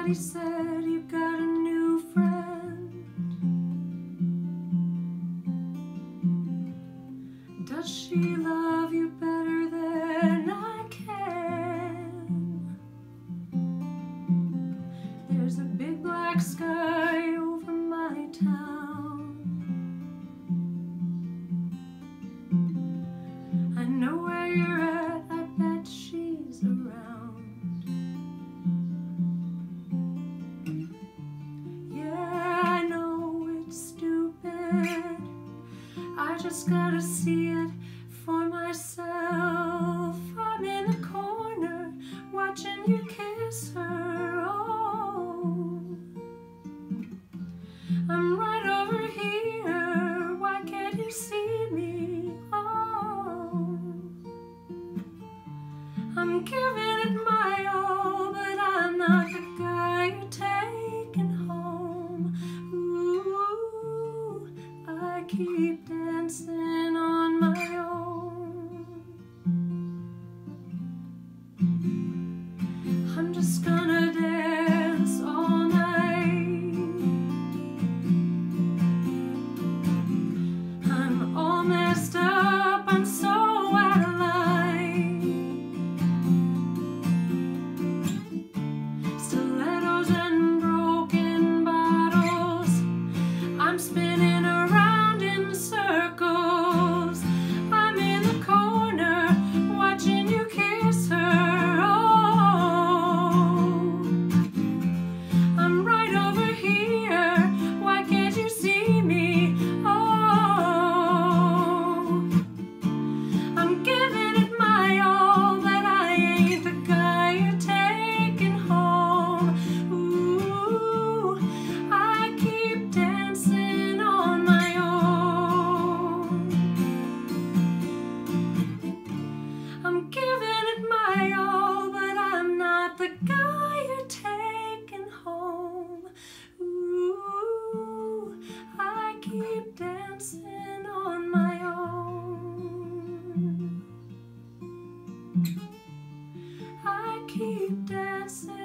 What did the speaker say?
Somebody said you got a new friend. Does she love you better than I can? There's a big black sky over my town. I know where you're at, I bet she's around. Yeah, I know it's stupid, I just gotta see it for myself. I'm in the corner watching you kiss her. Oh, I'm right over here, why can't you see me? Oh, I'm giving it my all, but I'm not the guy you're taking home. Ooh, I keep dancing on my own. I'm just gonna dance all night. I'm all messed up, I'm so out of line. Stilettos and broken bottles, I'm spinning around in circles. I'm in the corner watching you kiss her. Oh, I'm right over here, why can't you see me? Oh, I'm giving it my all, but I ain't the guy you're taking home. Ooh, I keep dancing on my own. I'm giving it my all, but I'm not the guy you're taking home. Ooh, I keep dancing on my own. I keep dancing.